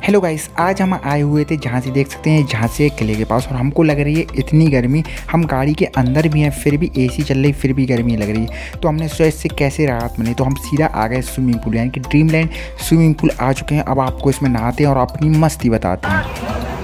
Hello guys, आज हम आए हुए थे जहाँ से देख सकते हैं झांसी किले के पास, और हमको लग रही है इतनी गर्मी। हम गाड़ी के अंदर भी हैं फिर भी एसी चल रही, फिर भी गर्मी लग रही है। तो हमने सोचा इससे कैसे राहत मिले, तो हम सीधा आ गए स्विमिंग पूल, यानी कि ड्रीमलैंड स्विमिंग पूल आ चुके हैं। अब आपको इसमें नहाते हैं और अपनी मस्ती बताते हैं।